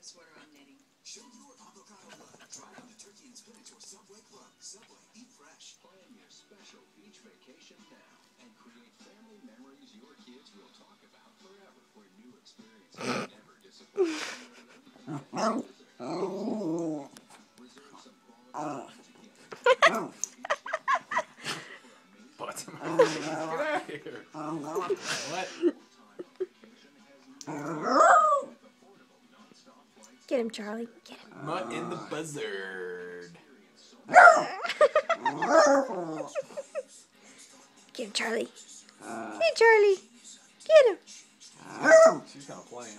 sweater I'm knitting. Show your avocado love. Try out the turkey and spinach or Subway Club. Subway, eat fresh. Plan your special beach vacation now and create family memories your kids will talk about forever, where new experiences never disappoint. Reserve some quality Get out of here. What? Get him, Charlie. Get him. Mutt in the buzzard. Get him, Charlie. Hey, Charlie. Get him. She's not playing.